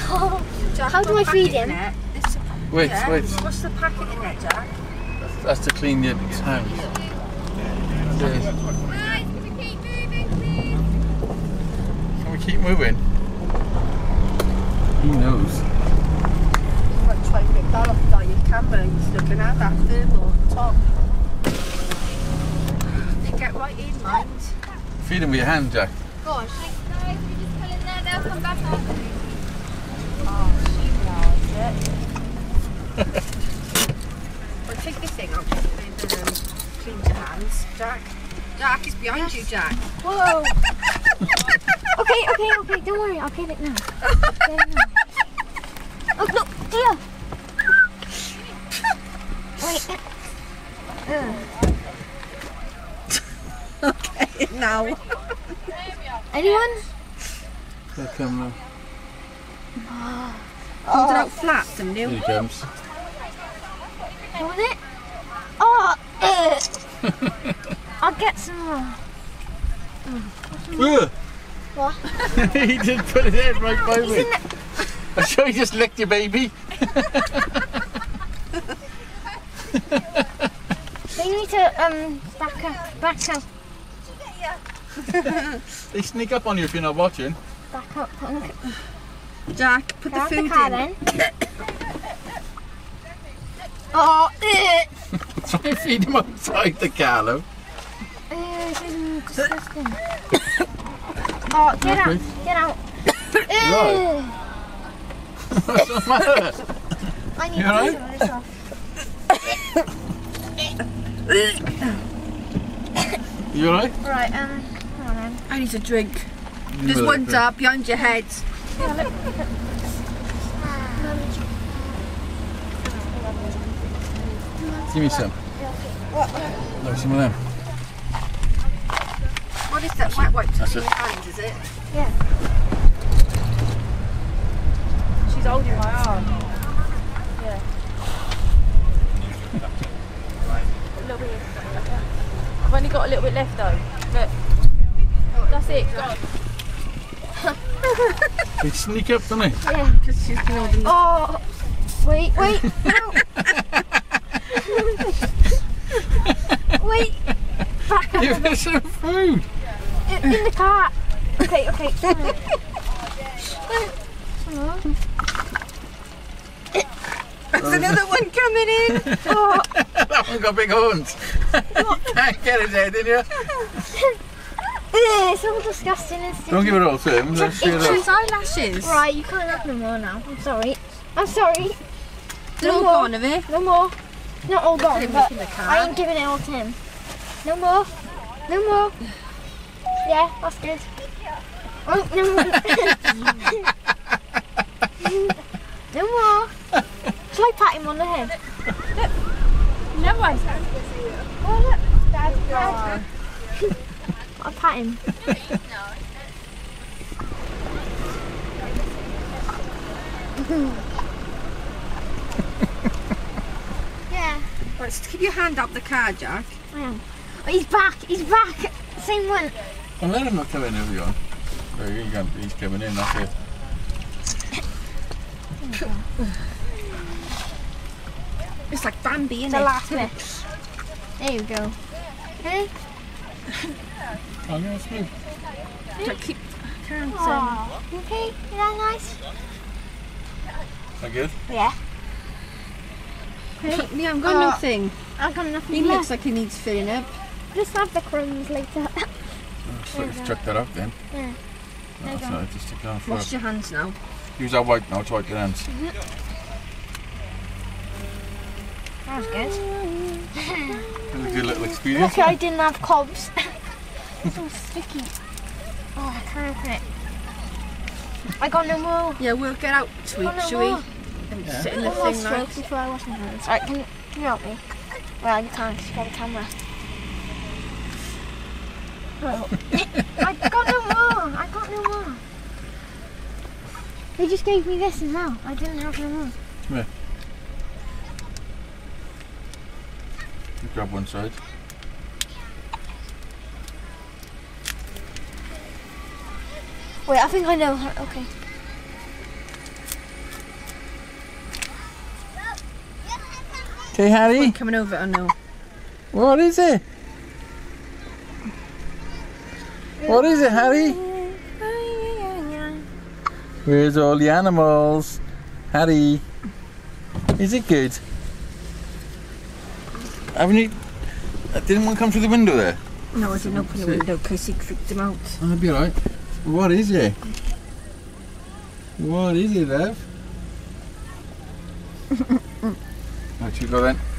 How do I feed him? Wait. What's the packet in there, Jack? That's to clean the house. Can we keep moving? He knows. You might try and get that off your camera. He's looking at that thermal on top. You get right in, mind. Feed him with your hand, Jack. Gosh. No, if you just pull in there, they'll come back out. Oh, she knows it. Well, take this thing out and clean your hands, Jack. Jack is behind you, Jack. Whoa. Okay. Don't worry. I'll get it now. Oh, look. Here. Wait. Okay, now. Anyone? Here come Hold it out flat, some Here new. he comes. What was it? Oh. I'll get some more. What? He just put his head right by me. I'm sure he just licked your baby. They need to back up. They sneak up on you if you're not watching. Back up, punk. Jack, put the Grab food the car in. then. Oh, Try and feed him outside the car, love. this is disgusting. Oh, get out, get out. Right. What's the matter? I need You to alright? turn this off. You alright? Right, come on then. I need a drink. There's one up behind your head. Give me some. No, some of them. What is that? Wet wipes That's in it. your hands, is it? Yeah. She's holding my arm. Yeah. A little bit. I've only got a little bit left though. Look. That's it. Go on. They sneak up, don't they? Yeah. Because she's been holding the... Oh, wait, no. Wait, back up. Give us some food. In the car. Okay. Sorry. There's another one coming in. Oh, That one got big horns. You can't get his head in you. it's all disgusting and stupid. Don't give it all to him. Let's see it It's up. his eyelashes. Right, you can't have no more now. I'm sorry. They're all more. gone, have they? No more. Not all gone, Put him but back in the car. I ain't giving it all to him. No more. Yeah, that's good. Oh, no more. No more. Shall I pat him on the head? No one. Oh, look. Dad. I'll pat him. Yeah, Right, so keep your hand up the car, Jack. I am. Oh, he's back. Same one. Well, let him not come in, everyone. There you go. He's coming in, that's it. It's like Bambi, isn't The it? last bit. There you go. Hey? Oh, yeah, it's good. Jack, keep hands Aww. Okay, is that nice? Is that good? Yeah. Yeah, I've got nothing. I've got nothing He left. looks like he needs filling up. Just have the crumbs later. Let's chuck that up then. Yeah. No, There you that's go. not, just stick down for Wash your hands now. Use our wipe now to wipe your hands. That was good. It was a good little experience. Lucky I didn't have cobs. So sticky. Oh, I can't open it. I got no more. Yeah, we'll get out, sweet, Oh, no shall we? more. And Yeah. sit in the One more thing stroke like. before I wash my hands. Alright, can you help me? Well, you can't, 'cause you got a camera. Oh. I got no more. They just gave me this as well. I didn't have no more. Come here. You grab one side. Wait, I think I know. Okay. Okay, Harry. Coming over, I know. What is it? What is it, Harry? Where's all the animals? Harry, is it good? Haven't you? Didn't one come through the window there? No, I didn't open the window because he freaked him out. Oh, that'd be alright. What is it? What is it, love? Right, you go then.